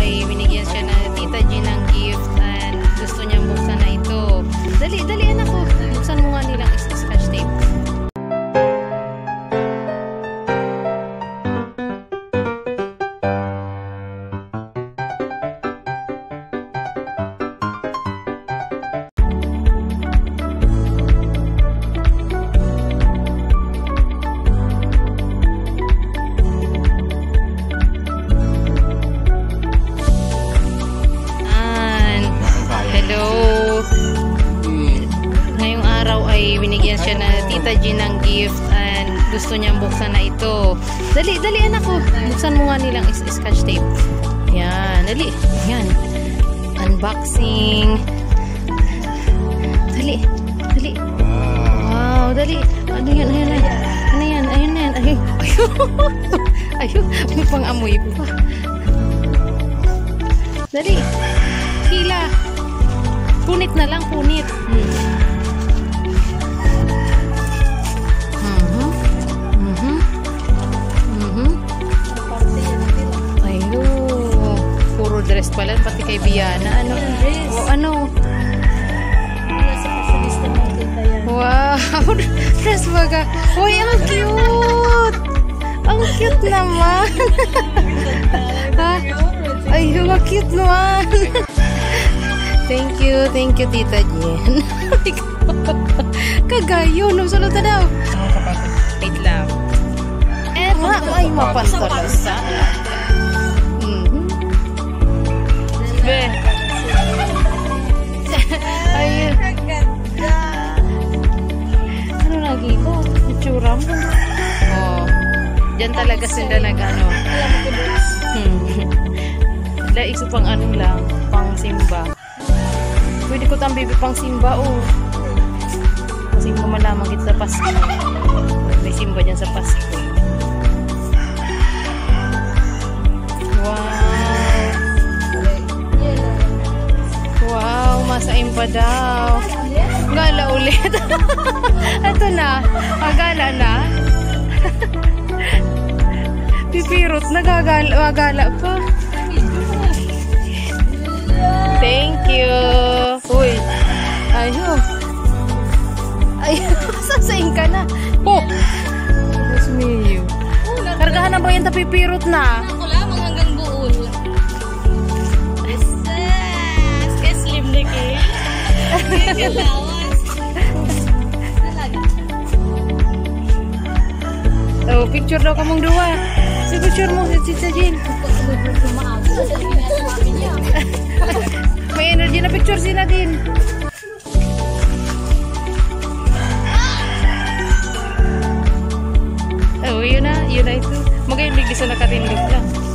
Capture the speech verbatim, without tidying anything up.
ay binigyan siya na Tita Jean ng gift and gusto niyang buksan na ito. Dali, dali anak ko. Buksan mo nga nilang scotch tape. Binigyan siya na Tita Jean ng gift and gusto niyang buksan na ito. Dali, dali anak ko. Buksan mo nga nilang scotch tape. Yan, dali. Yan. Unboxing. Dali, dali. Wow, dali. Ano yan, ayun na yan. Ano yan, ayun na yan. Ayun, ayun. Ayun, may pang-amoy pa. Dali. Hila. Punit na lang, punit. Hmm. Dress pala, pati kay Biana. Ano? O, ano? Wow! Dress baga. Uy, ang cute! Ang cute naman! Ha? Ay, ang cute naman! Thank you, thank you, Tita Jean. Kagayo, no? Salot na daw. Wait lang. Eh, ma, ay, mapantalasa. Be. Ayun. Ano lagi ko? Itsura mo. Oh. Diyan talaga sila nag ano. Hmm. Dahil pang ano lang, pang simba. Pwede ko tang bibi pang simba oh. Kasi malamang kita Pasko. May simba diyan sa Pasko. Wow. Wow, masain pa daw. Gala ulit. Ito na. Agala na. Pipirot na. Gagala, gagala pa. Thank you. Uy. Ayun. Ayun. Sasain ka na. Oh. Diyos me. Kargahan na ba yan tapipirot na? Ako lamang hanggang buol. Oh, picture daw kamong dua. Si picture mo si Tita Jean. May energy na picture sila din. Oh, yun na, yun na ito. Magayong ligis na nakatindig lang.